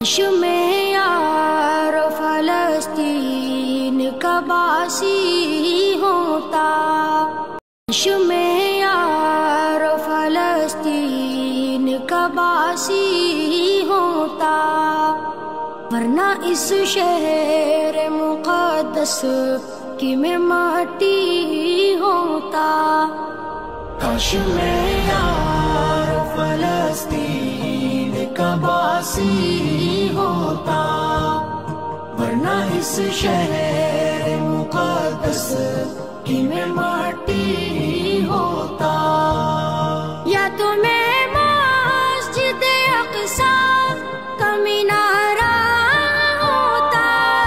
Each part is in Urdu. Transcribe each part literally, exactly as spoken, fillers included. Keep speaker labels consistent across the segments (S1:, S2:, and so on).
S1: کاش میں یار فلسطین کا باسی ہوتا، کاش میں یار فلسطین کا باسی ہوتا، ورنہ اس شہر مقدس کی میں مٹی ہوتا۔ کاش میں یار فلسطین کا باسی ہوتا، ورنہ اس شہر مقدس کی میں مٹی ہوتا۔ یا تو میں مسجد اقصی کا مینارہ ہوتا،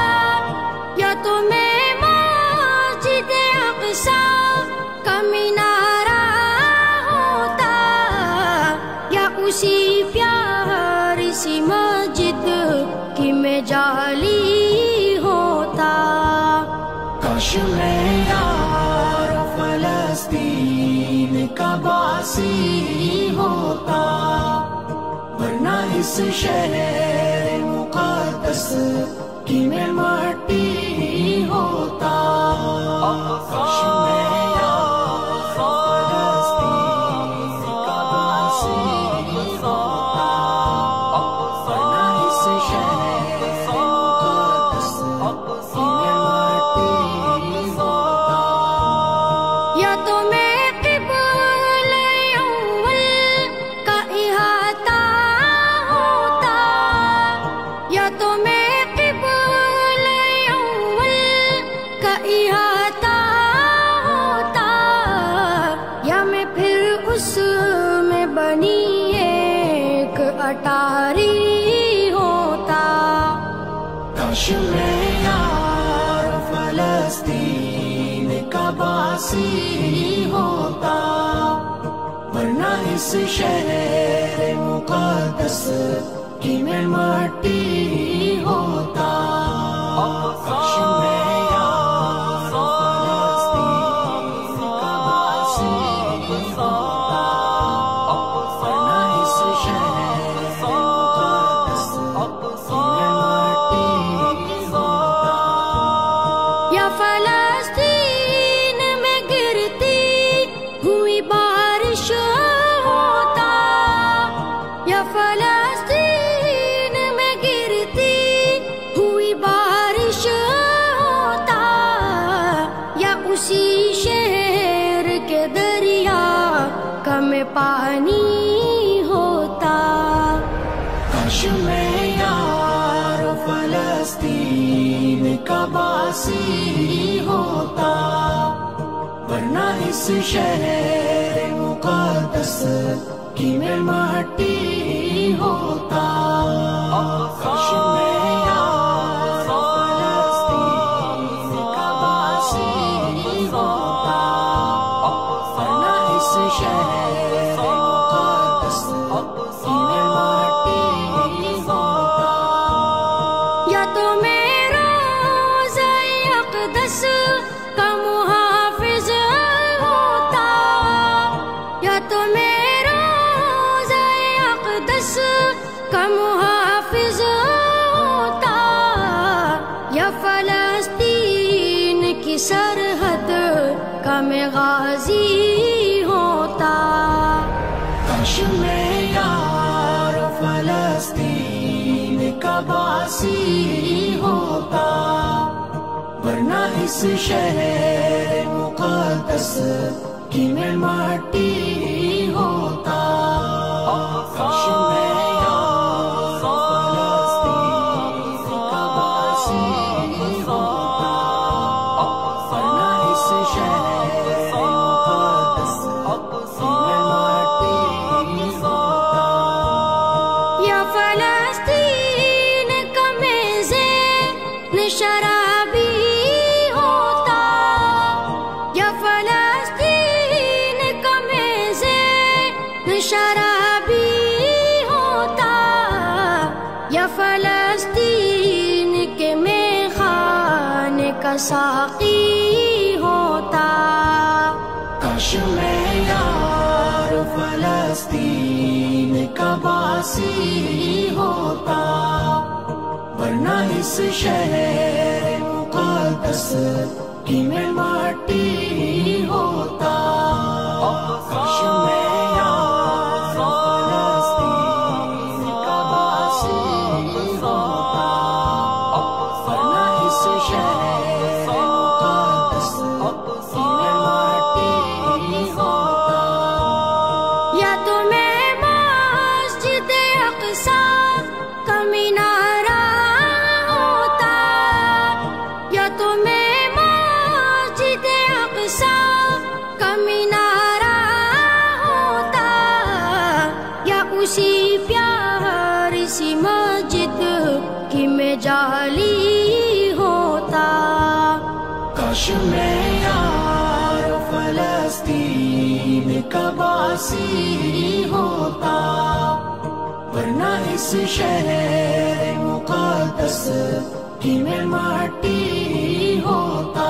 S1: یا تو میں مسجد اقصی کا مینارہ ہوتا، یا اسی پیاری سی مسجد کی میں جالی ہوتا۔ کاش میں یار فلسطین کا باسی ہوتا، ورنہ اس شہر مقدس کی میں مٹی ہوتا۔ کاش میں یار فلسطین کا باسی ہوتا، ورنہ اس شہر مقدس کی میں مٹی ہوتا۔ یا تو میں قبلہ اول کا احاطہ ہوتا، یا تو میں قبلہ اول کا احاطہ ہوتا، یا میں پھر اس میں بنی ایک اٹاری ہوتا۔ کاش میں یار فلسطین کا باسی ہوتا، ورنہ اس شہر مقدس کی میں مٹی ہوتا۔ کاش میں یار فلسطین کا باسی ہوتا، ورنہ اس شہر مقدس کی میں مٹی ہوتا۔ یا فلسطین میں گرتی ہوئی بارش ہوتا، یا فلسطین میں گرتی ہوئی بارش ہوتا، یا اسی شہر کے دریا کا میں پانی ہوتا۔ کاش میں یار فلسطین کا باسی ہوتا، ورنہ اس شہر مقدس کی میں مٹی ہوتا۔ کاش میں یار فلسطین کا باسی ہوتا، ورنہ اس شہر مقدس کی میں مٹی ہوتا۔ یا تو میں روضہ اقدس کا محافظ ہوتا، یا تو میں روضہ اقدس کا محافظ ہوتا، یا فلسطین کی سرحد کا میں غازی ہوتا۔ کاش میں یار فلسطین کا باسی ہوتا، ورنہ اس شہر مقدس کی میں مٹی ہوتا۔ کاش میں یار فلسطین کا باسی ہوتا، ورنہ اس شہر مقدس کی میں مٹی ہوتا۔ یا فلسطین کا میں ذہن شرابی ہوتا، یا فلسطین کا میں ذہن شرابی ہوتا، یا فلسطین کے میں خانے کا ساقی ہوتا۔ کاش میں یار فلسطین کا باسی ہوتا، اس شہر مقدس کی میں ماٹی ہوتا، کاش میں یار فلسطین کا باسی ہوتا، ورنہ اس شہر مقدس کی میں ماٹی ہوتا۔
S2: یا تو میں مسجد اقصی کا مینارہ ہوتا، یا تو میں مسجد اقصی کا مینارہ ہوتا، یا اسی پیاری سی مسجد کی میں جالی ہوتا۔
S1: کاش میں یار فلسطین کا باسی ہوتا، ورنہ اس شہر مقدس کی میں ماٹی ہوتا۔